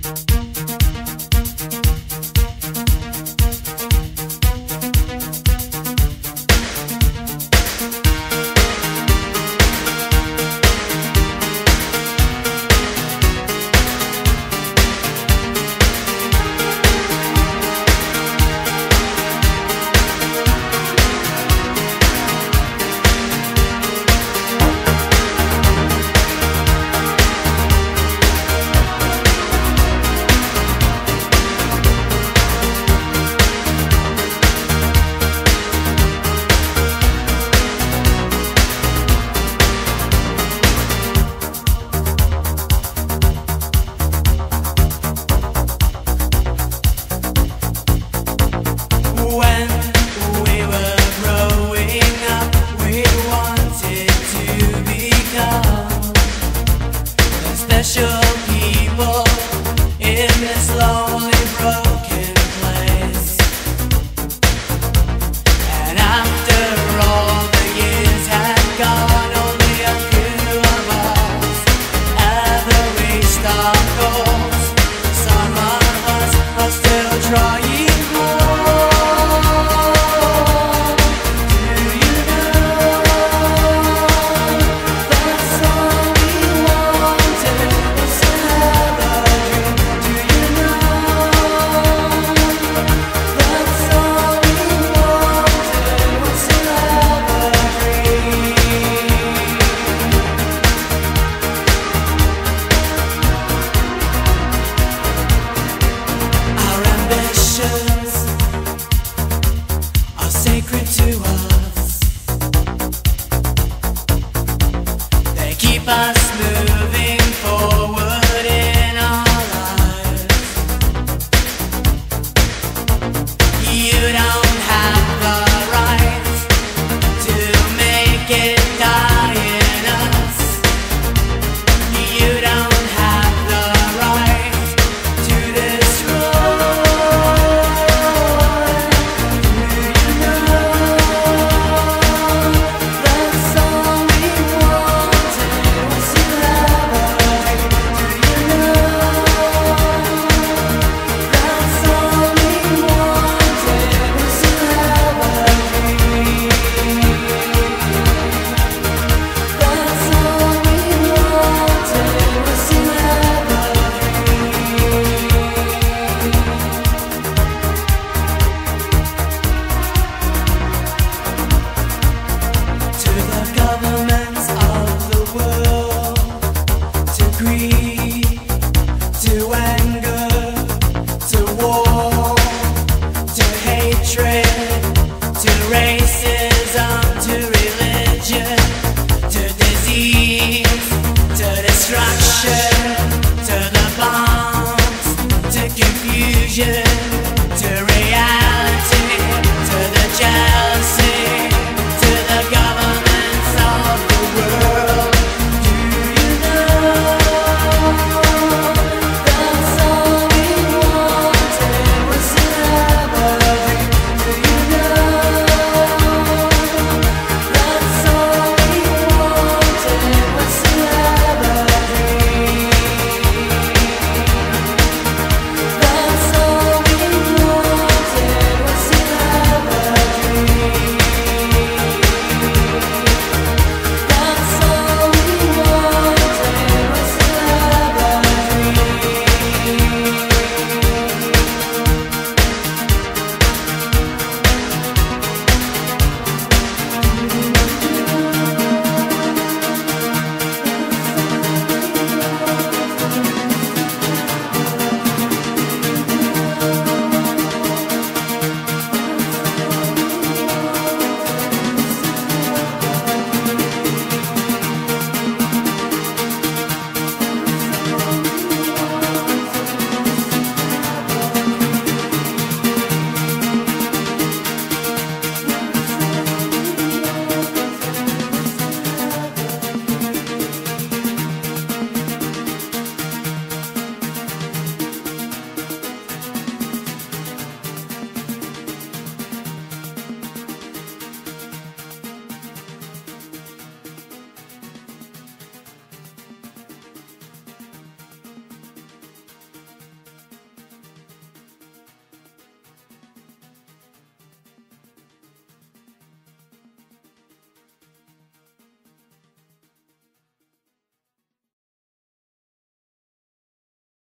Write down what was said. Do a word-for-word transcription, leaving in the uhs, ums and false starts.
Special people in this lonely, broken place. And after all the years had gone, only a few of us ever reached our goals. Some of us are still trying hard. Do you know that's all we wanted? Sacred to us, they keep us moving forward in our lives. You don't have the right to make it die in us. You don't have the right to destroy. To anger, to war, to hatred, to racism, to religion, to disease, to destruction, to the bombs, to confusion.